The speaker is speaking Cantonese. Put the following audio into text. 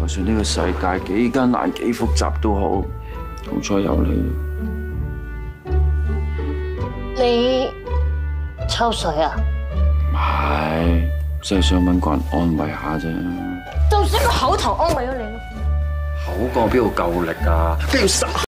就算呢個世界幾艱難幾複雜都好，好彩有你。 你抽水啊？ 唔係，真係想搵個人安慰下啫。 就算個口頭安慰咗你咯。 口講邊度夠力啊？邊要實